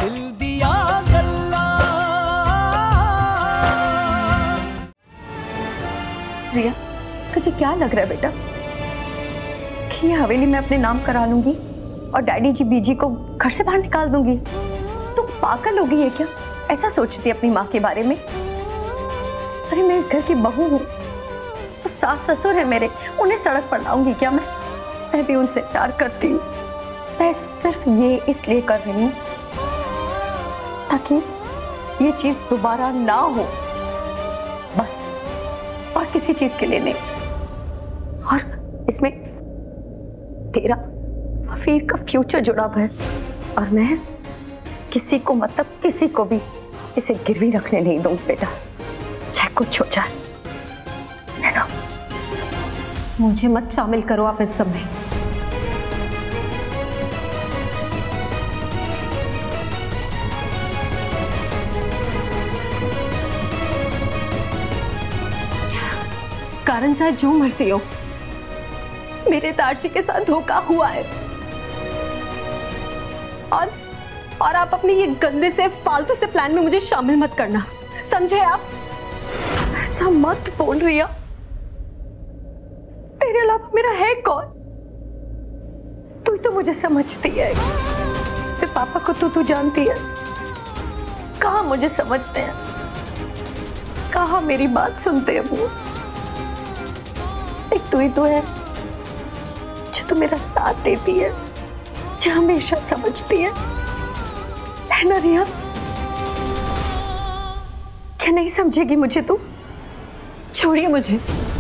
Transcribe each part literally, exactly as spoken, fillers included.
दिल दिया गल्ला। रिया, तुझे क्या लग रहा है बेटा कि ये हवेली मैं अपने नाम करा लूंगी और डैडी जी बीजी को घर से बाहर निकाल दूंगी? तू पागल हो गई है क्या? ऐसा सोचती है अपनी माँ के बारे में? अरे मैं इस घर की बहू हूँ, तो सास ससुर है मेरे, उन्हें सड़क पर लाऊंगी क्या मैं? मैं भी उनसे प्यार करती हूँ। मैं सिर्फ ये इसलिए कर रही हूँ ताकि ये चीज दोबारा ना हो, बस, और किसी चीज के लिए नहीं। और इसमें तेरा फिर का फ्यूचर जुड़ा हुआ है और मैं किसी को, मतलब किसी को भी इसे गिरवी रखने नहीं दूंगी बेटा, चाहे कुछ हो जाए। है ना? मुझे मत शामिल करो आप इस सब में। कारण चाहे जो मर्जी हो, मेरे तारशी के साथ धोखा हुआ है और और आप अपने ये गंदे से फालतू से प्लान में मुझे शामिल मत करना, समझे आप? ऐसा मत बोल रिया, तेरे अलावा मेरा है कौन? तू तो मुझे समझती है, तेरे पापा को तू तू जानती है, कहाँ मुझे समझते हैं, कहाँ मेरी बात सुनते हैं वो? एक तू ही तो है जो तू मेरा साथ देती है, जो हमेशा समझती है, है ना रिया? क्या नहीं समझेगी मुझे तू? छोड़िए मुझे।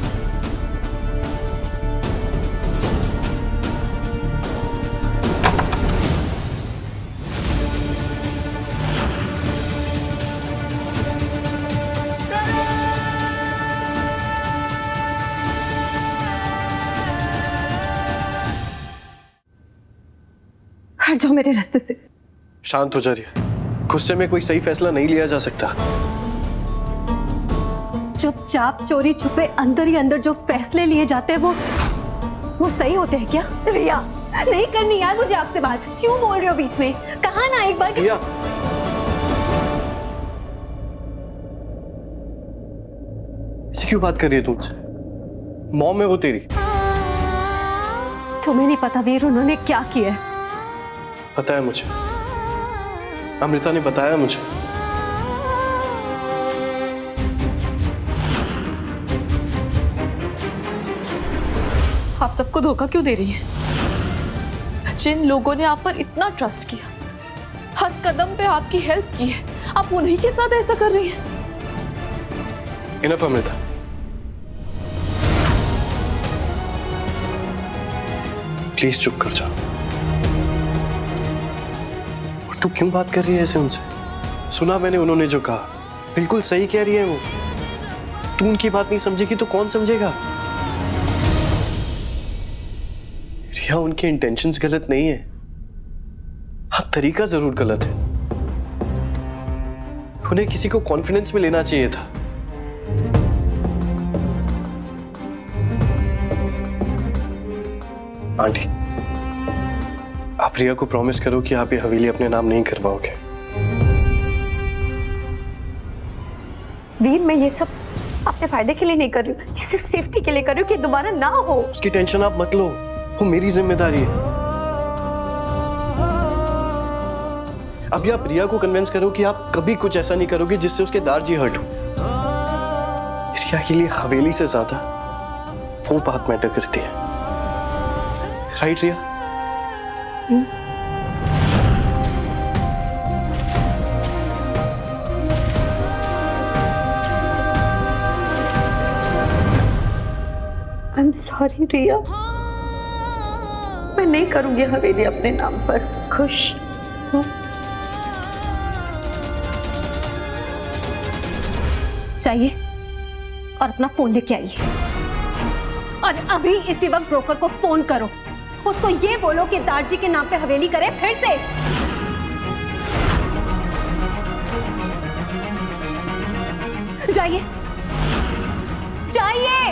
हट जाओ मेरे रास्ते से। शांत हो जा रही है, गुस्से में कोई सही फैसला नहीं लिया जा सकता। चुपचाप चोरी छुपे अंदर ही अंदर जो फैसले लिए जाते हैं वो वो सही होते हैं क्या? रिया, नहीं करनी यार मुझे आपसे बात। क्यों बोल रहे हो बीच में? कहा ना एक बार कि... रिया, ऐसे क्यों बात कर रही है तुमसे? मॉम है वो तेरी। तुम्हें नहीं पता वीर उन्होंने क्या किया है? पता है मुझे, अमृता ने बताया मुझे। आप सबको धोखा क्यों दे रही हैं? जिन लोगों ने आप पर इतना ट्रस्ट किया, हर कदम पे आपकी हेल्प की है, आप उन्हीं के साथ ऐसा कर रही हैं। इनफ अमृता, प्लीज चुप कर जा। तू क्यों बात कर रही है ऐसे उनसे? सुना मैंने उन्होंने जो कहा, बिल्कुल सही कह रही है वो। तू उनकी बात नहीं समझेगी तो कौन समझेगा? रिया, उनके इंटेंशंस गलत नहीं है, हाँ तरीका जरूर गलत है। उन्हें किसी को कॉन्फिडेंस में लेना चाहिए था। आंटी, आप रिया को प्रॉमिस करो कि आप ये हवेली अपने नाम नहीं करवाओगे। वीर, मैं ये सब अपने फायदे के लिए नहीं कर रही हूँ, ये सिर्फ सेफ्टी के लिए कर रही हूँ कि दोबारा ना हो। उसकी टेंशन आप मत लो, वो मेरी जिम्मेदारी है। अभी आप रिया को कन्विंस करो कि आप कभी कुछ ऐसा नहीं करोगे जिससे उसके दारजी हर्ट हो। रिया के लिए हवेली से ज्यादा वो बात मैटर करती है, right Riya? I am sorry Riya, मैं नहीं करूंगी हवेली अपने नाम पर। खुश हूँ। चाहिए और अपना फोन लेके आइए और अभी इसी वक्त ब्रोकर को फोन करो, उसको ये बोलो कि दारजी के नाम पे हवेली करे फिर से। जाइए जाइए।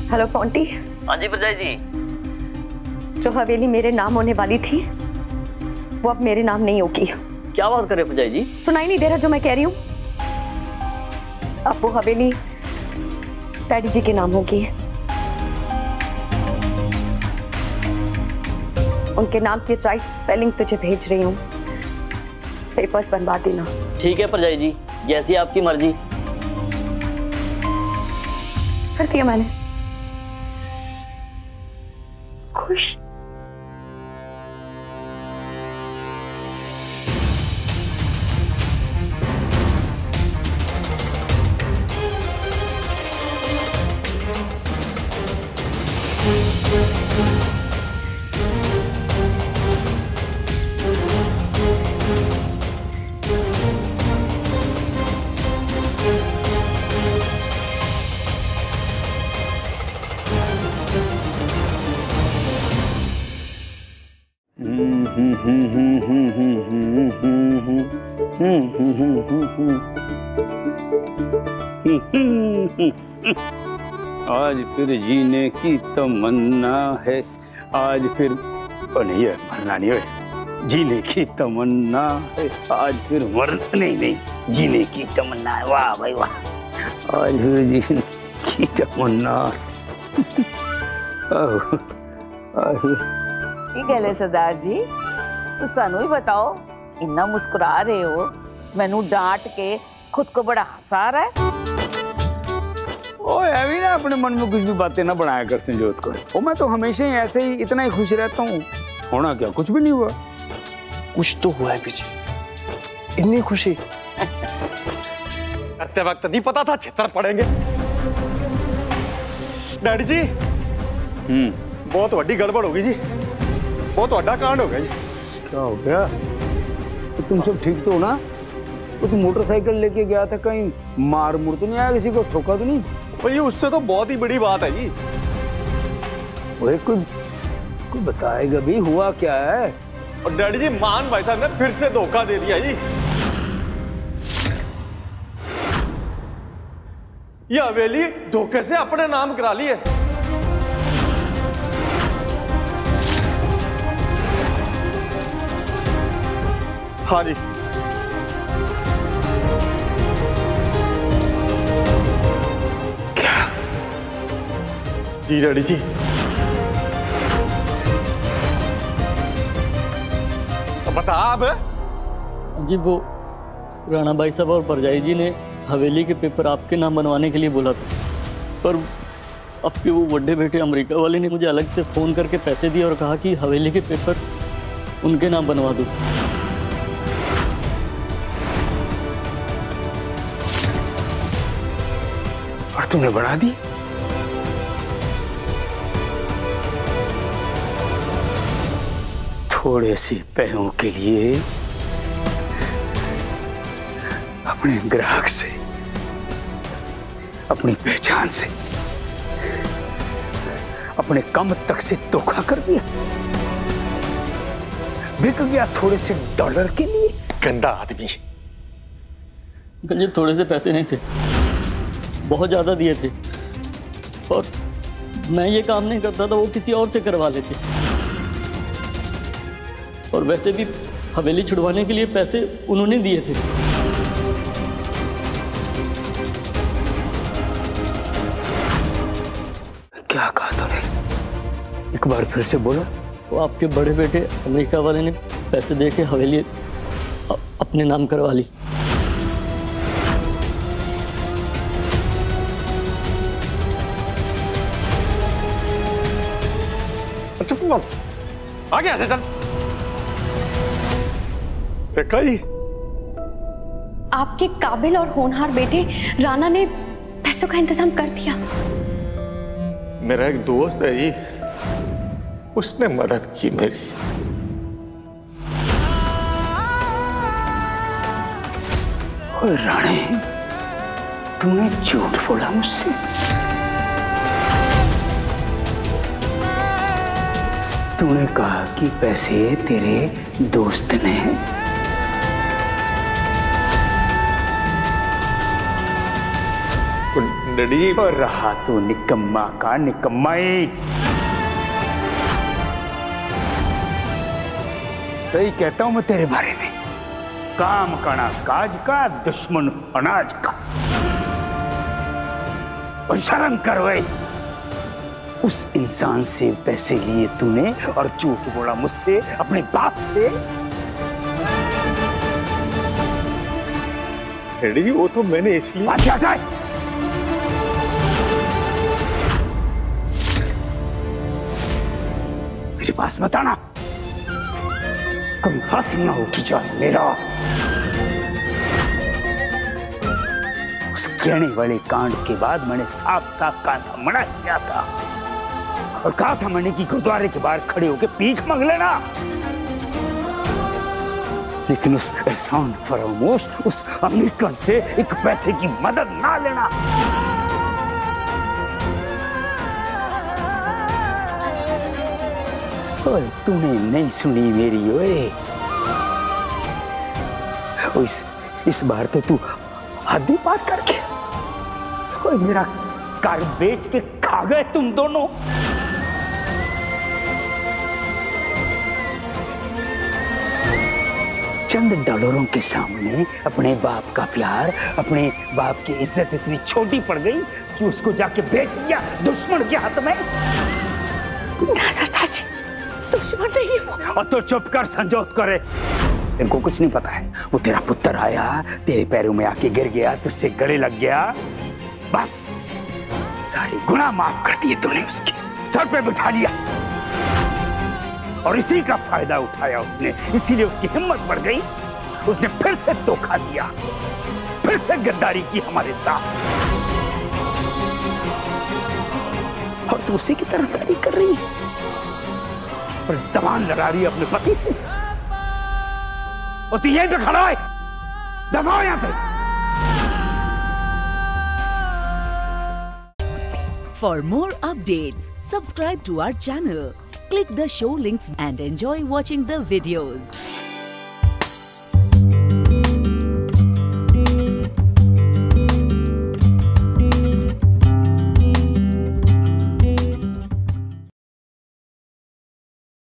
हेलो पॉन्टी। हाँ जी भरजाई जी। जो हवेली मेरे नाम होने वाली थी वो अब मेरे नाम नहीं होगी। क्या बात कर रहे हो भरजाई जी? सुनाई नहीं दे रहा जो मैं कह रही हूँ? अब वो हवेली डैडी जी के नाम होगी। उनके नाम की राइट स्पेलिंग तुझे भेज रही हूँ, पेपर्स बनवा देना। ठीक है भरजाई जी, जैसी आपकी मर्जी। कर दिया मैंने। खुश? आज फिर जीने की तमन्ना है, आज फिर ओ नहीं है, मरना नहीं है, जीने की तमन्ना है, आज फिर मर नहीं नहीं जीने की तमन्ना है। वाह भाई वाह, आज फिर जीने की तमन्ना। की गल है सरदार जी, तू सानू ही बताओ, इन्ना मुस्कुरा रहे हो, मैनू डांट के खुद को बड़ा हंसा रहा है। ओ ऐवी ना अपने मन में कुछ भी बातें ना बनाया कर संजोत को। ओ मैं तो हमेशा ही ऐसे ही इतना ही खुश रहता हूँ। होना क्या, कुछ भी नहीं हुआ। कुछ तो हुआ है पीछे, इतनी खुशी करते वक्त नहीं पता था छितर पड़ेंगे। डैडी जी, हम्म बहुत बड़ी गड़बड़ होगी जी, बहुत बड़ा कांड हो गया जी। क्या हो गया? तो तुम सब ठीक तो हो ना? तो तुम मोटरसाइकिल लेके गया था, कहीं मार मुर तो नहीं आया, किसी को ठोका तो नहीं? भाई उससे तो बहुत ही बड़ी बात है जी। वो कोई कोई बताएगा भी हुआ क्या है? और डैडी जी, मान भाई साहब ने फिर से धोखा दे दिया जी। ये हवेली धोखे से अपने नाम करा ली है। हाँ जी, जी डैडी जी। तो बता अब। जी वो राणा भाई साहब और परजाई जी ने हवेली के पेपर आपके नाम बनवाने के लिए बोला था, पर आपके वो बड़े बेटे अमेरिका वाले ने मुझे अलग से फ़ोन करके पैसे दिए और कहा कि हवेली के पेपर उनके नाम बनवा दूँ। और तुमने बना दी? थोड़े से पैसों के लिए अपने ग्राहक से, अपनी पहचान से, अपने कम तक से धोखा कर दिया। बिक गया थोड़े से डॉलर के लिए। गंदा आदमी। ये थोड़े से पैसे नहीं थे, बहुत ज्यादा दिए थे, और मैं ये काम नहीं करता था, वो किसी और से करवा लेते। और वैसे भी हवेली छुड़वाने के लिए पैसे उन्होंने दिए थे। क्या कहा तूने? एक बार फिर से बोलो। वो आपके बड़े बेटे अमेरिका वाले ने पैसे दे के हवेली अपने नाम करवा ली। चुप आ गया चल। देखा जी, आपके काबिल और होनहार बेटे राणा ने पैसों का इंतजाम कर दिया। मेरा एक दोस्त है जी, उसने मदद की मेरी। ओए राणे, तूने झूठ बोला मुझसे। तूने कहा कि पैसे तेरे दोस्त ने। डैडी जी। और रहा तू निकम्मा का निकम्मा ही। सही कहता हूं मैं तेरे बारे में, काम करना काज का, दुश्मन अनाज का। और शर्म कर वे, उस इंसान से पैसे लिए तूने और झूठ बोला मुझसे, अपने बाप से। डैडी जी वो तो मैंने इसलिए। बात क्या जाए? मेरे पास मत आना, कभी हाथ ना उठ जाए मेरा। उस कहने वाले कांड के बाद मैंने साफ साफ कहा था, मना किया था और कहा था मैंने कि गुरुद्वारे के बाहर खड़े होकर भीख मांग लेना। लेकिन उस एहसान फरामोश उस अमेरिकन से एक पैसे की मदद ना लेना। ओए तूने नहीं सुनी मेरी ओए। इस इस बार तो तू हद ही पार करके ओए मेरा घर बेच के खा गए तुम दोनों। चंद डॉलरों के सामने अपने बाप का प्यार, अपने बाप की इज्जत इतनी छोटी पड़ गई कि उसको जाके बेच दिया दुश्मन के हाथ में। ना सरदार जी, दुश्मन नहीं है। और तो चुप कर, संजोत करे। इनको कुछ नहीं पता है, वो तेरा पुत्र आया, तेरे पैरों में आके गिर गया, तुझसे गले लग गया, बस सारे गुनाह माफ कर दिए तूने, उसके सर पे बिठा लिया और इसी का फायदा उठाया उसने। इसीलिए उसकी हिम्मत बढ़ गई, उसने फिर से धोखा दिया, फिर से गद्दारी की हमारे साथ। और तू उसी की तरफदारी कर रही है और जबान लड़ा रही है अपने पति से। और तू यहीं पे खड़ा है, दबाओ यहां से। For more updates, subscribe to our channel, click the show links and enjoy watching the videos.